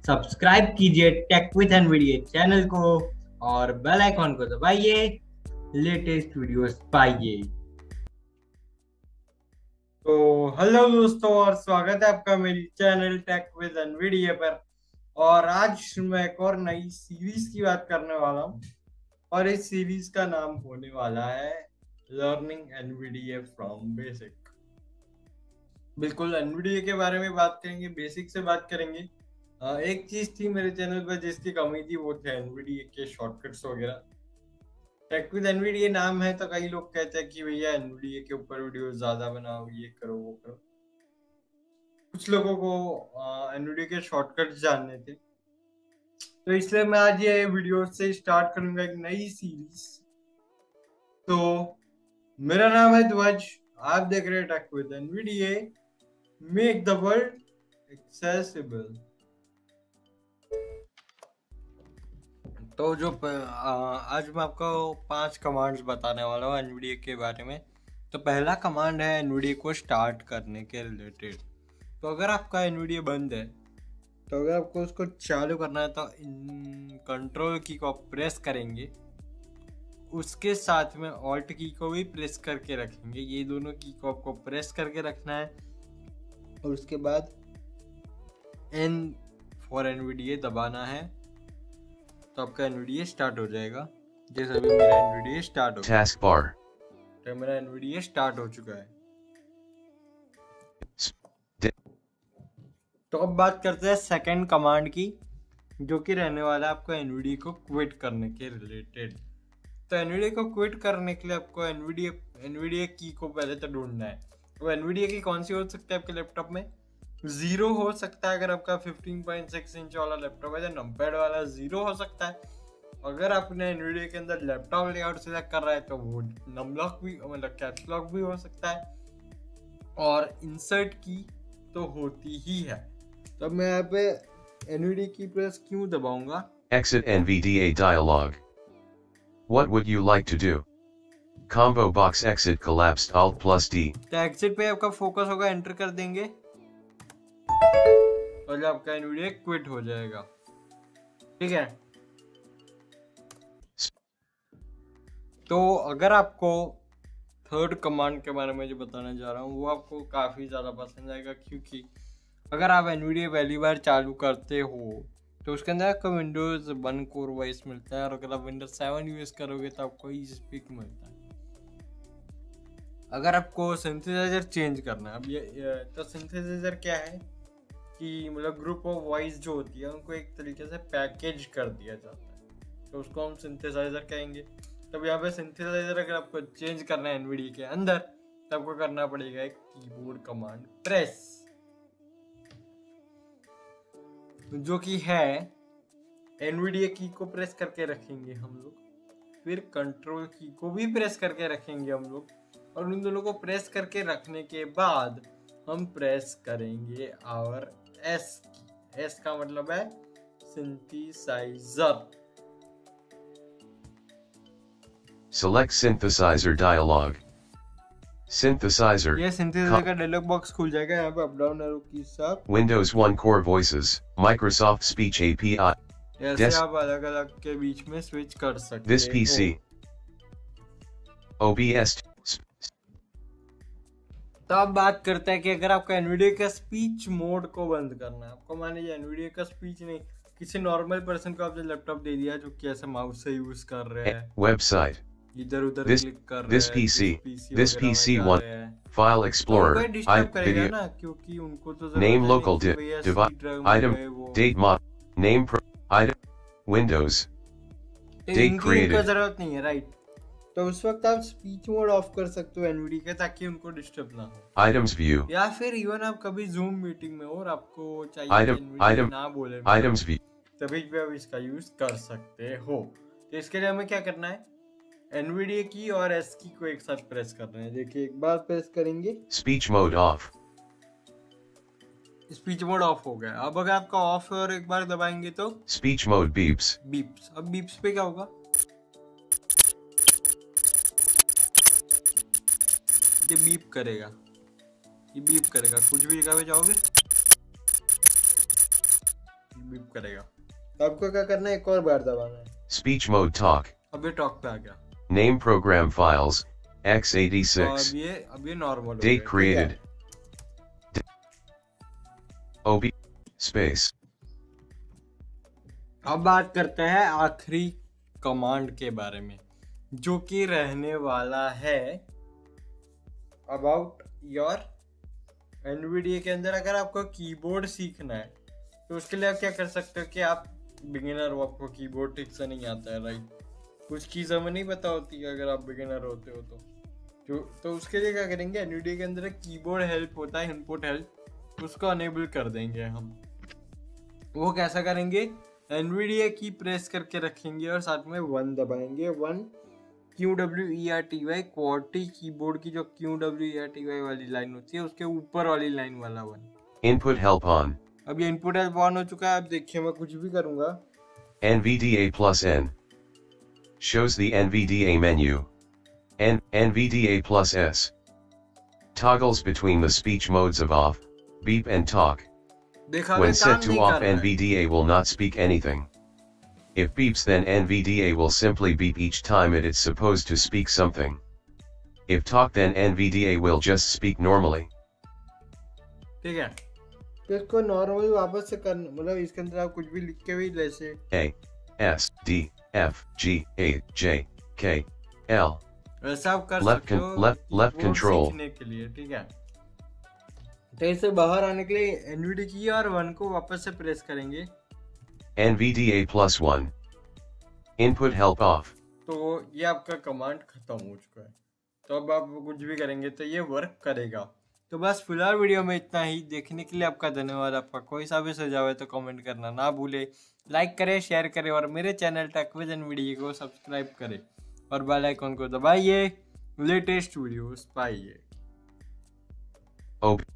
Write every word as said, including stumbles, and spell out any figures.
Subscribe कीजिए take with NVDA channel को और बेल आइकॉन को दबाइए, लेटेस्ट वीडियोस पाइए। तो हेलो दोस्तों, और स्वागत है आपका मेरी चैनल टेक विद एनवीडीए पर। और आज मैं एक और नई सीरीज की बात करने वाला हूँ और इस सीरीज का नाम होने वाला है लर्निंग एनवीडीए फ्रॉम बेसिक। बिल्कुल एनवीडीए के बारे में बात करेंगे, बेसिक से बात करेंगे। अ, एक चीज थी मेरे चैनल पर जिसकी कमी थी, वो थे एनवीडीए के शॉर्टकट्स वगैरह। टेक विद एनवीडीए नाम है तो कई लोग कहते हैं कि भैया एनवीडीए के ऊपर वीडियो ज्यादा बनाओ, ये करो वो करो। कुछ लोगों को एनवीडीए के शॉर्टकट्स जानने थे, तो इसलिए मैं आज ये वीडियो से स्टार्ट करूंगा एक नई सीरीज। तो मेरा नाम है ध्वज, आप देख रहे हैं tech with NVDA, make the world accessible. तो जो प- आ, आज मैं आपको पांच कमांड्स बताने वाला हूँ एनवीडीए के बारे में। तो पहला कमांड है एनवीडीए को स्टार्ट करने के रिलेटेड। तो अगर आपका एनवीडीए बंद है, तो अगर आपको उसको चालू करना है तो इन कंट्रोल की को आप प्रेस करेंगे, उसके साथ में ऑल्ट की को भी प्रेस करके रखेंगे। ये दोनों की को आपको प्रेस करके रखना है और उसके बाद एन फॉर एनवीडीए दबाना है, तो आपका एनवीडीए स्टार्ट हो जाएगा। जैसे अभी मेरा एनवीडीए स्टार्ट हो गया, Task bar. तो मेरा एनवीडीए स्टार्ट हो चुका है। तो अब बात करते हैं सेकंड कमांड की, जो कि रहने वाला है आपको एनवीडीए को क्विट करने के रिलेटेड। तो एनवीडीए को क्विट करने के लिए आपको एनवीडीए एनवीडीए की को पहले तो ढूंढना है। तो एनवीडीए की कौन सी हो सकती है आपके लैपटॉप में? जीरो हो सकता है, अगर आपका फिफ्टीन पॉइंट सिक्स इंच वाला लैपटॉप है तो नंबर वाला जीरो हो सकता है। अगर आपने एनवीडीए के अंदर लैपटॉप लेआउट सिलेक्ट कर रहा है तो वो नमलॉक भी, मतलब कैप्स लॉक भी हो सकता है, और इंसर्ट की तो होती ही है। तब मैं यहाँ पे एनवीडीए की प्रेस क्यों दबाऊंगा? Exit N V D A dialog. What would you like to do? Combo box exit collapsed Alt plus D. तो एग्जिट पे आपका फोकस होगा, एंटर कर देंगे और आपका एनवीडीए क्विट हो जाएगा। ठीक है। तो अगर आपको थर्ड कमांड के बारे में जो बताने जा रहा हूँ वो आपको काफ़ी ज़्यादा पसंद आएगा, क्योंकि अगर आप एनवीडीए पहली बार चालू करते हो तो उसके अंदर आपको विंडोज़ वन कोर वाइस मिलता है, और अगर आप विंडोज सेवन यूज़ करोगे तो आपको ईजी स्पीक मिलता है। अगर आपको सिंथेसाइजर चेंज करना है, अब ये, ये तो सिंथेसाइजर क्या है कि मतलब ग्रुप ऑफ वॉइस जो होती है उनको एक तरीके से पैकेज कर दिया जाता है, तो उसको हम सिंथेसाइजर कहेंगे। तब यहाँ पे सिंथेसाइजर अगर आपको चेंज करना है एनवीडीए के अंदर, तो आपको करना पड़ेगा एक कीबोर्ड कमांड प्रेस, जो कि है एनवीडीए की को प्रेस करके रखेंगे हम लोग, फिर कंट्रोल की को भी प्रेस करके रखेंगे हम लोग, और उन दोनों को प्रेस करके रखने के बाद हम प्रेस करेंगे आवर एस की। एस का मतलब है synthesizer. Select synthesizer dialog. Synthesizer. ये सिंथेसाइजर का डायलॉग बॉक्स खुल जाएगा। यहाँ पे अप डाउन एरो की साथ Windows one Core Voices. Microsoft Speech A P I. ऐसे Des- आप अलग अलग के बीच में स्विच कर सकते This P C. हो। O B S. तो अब बात करते हैं कि अगर आपका एनवीडीए का स्पीच मोड को बंद करना है, आपको मान लीजिए एनवीडीए का स्पीच नहीं, किसी नॉर्मल पर्सन को आपने लैपटॉप दे दिया जो कि ऐसे माउस से यूज कर रहे हैं, Website. इधर उधर This- क्लिक कर रहे this हैं, P C, this वगैरह में P C जा one, रहे हैं, File तो Explorer. उनको I डिस्टर्ब करेगा video. ना, क्योंकि उनको तो Name जरूरत local है div. नहीं कि भैया Device. C drive में Item. गए वो। Date mod. Name. Pro. Item. Windows. तो Date इनकी उनको created. जरूरत नहीं है, राइट। तो उस वक्त आप स्पीच मोड ऑफ कर सकते हो एनवीडीए का, ताकि उनको डिस्टर्ब ना हो। Items view. या फिर इवन आप कभी जूम मीटिंग में हो और आपको चाहिए Item- कि NVIDIA item- ना बोले, Items view. तभी भी आप इसका यूज कर सकते हो। तो इसके लिए हमें क्या करना है, एनवीडीए की और एस की को एक साथ प्रेस करना है। देखिए, एक बार प्रेस करेंगे, Speech mode off. Speech mode off हो गया। अब अगर आपका ऑफ है और एक बार दबाएंगे तो Speech mode beeps. बीप्स। अब बीप्स पे क्या होगा, ये बीप करेगा, ये बीप करेगा। कुछ भी जगह पे जाओगे बीप करेगा। तो आपको क्या करना है, एक और बार दबाना है। Speech mode talk. अब ये टॉक पे आ गया। Name program files, x eighty-six. अब ये अब ये नॉर्मल हो Date गया, created. ठीक O B space. है? अब बात करते हैं आखिरी कमांड के बारे में, जो कि रहने वाला है अबाउट योर एनवीडिया के अंदर। अगर आपको कीबोर्ड सीखना है तो उसके लिए आप क्या कर सकते हो कि आप बिगिनर हो, आपको कीबोर्ड ठीक से नहीं आता है, राइट, कुछ चीज़ हमें नहीं पता होती है अगर आप बिगिनर होते हो तो जो तो उसके लिए क्या करेंगे, एनवीडिया के अंदर कीबोर्ड हेल्प होता है, इनपुट हेल्प, उसको अनेबल कर देंगे हम। वो कैसा करेंगे, एनवीडिया की प्रेस करके रखेंगे और साथ में वन दबाएंगे। One Q W E R T Y, qwerty keyboard की जो Q W E R T Y वाली लाइन होती है उसके ऊपर वाली लाइन वाला वन। Input help on. अब ये इनपुट हेल्प ऑन हो चुका है। अब देखिए मैं कुछ भी करूंगा, N V D A plus N. Shows the N V D A menu. N N V D A plus S. Toggles between the speech modes of off, beep and talk. देखा When मैं set काम to नहीं off, कर रहा है। N V D A will not speak anything. If beeps, then N V D A will simply beep each time it is supposed to speak something. If talk, then N V D A will just speak normally. ठीक है, तो इसको normally वापस से करना, मतलब इसके अंदर आप कुछ भी लिख के भी जैसे A S D F G H J K L. वैसा आप कर Left सकते con- हो left- left कीबोर्ड control. सीखने के लिए, ठीक है। तो इससे बाहर आने के लिए एनवीडी की और वन को वापस से प्रेस करेंगे। N V D A plus one. Input help off. तो ये आपका कमांड खत्म हो चुका है। तो अब आप कुछ भी करेंगे तो ये वर्क करेगा। तो बस फिलहाल वीडियो में इतना ही। देखने के लिए आपका धन्यवाद। आपका कोई सा भी सुझाव है तो कमेंट करना ना भूले, लाइक करें, शेयर करें और मेरे चैनल टेक विद एनवीडिया को सब्सक्राइब करें और बेल आइकन को दबाइए, लेटेस्ट वीडियोस पाइए। O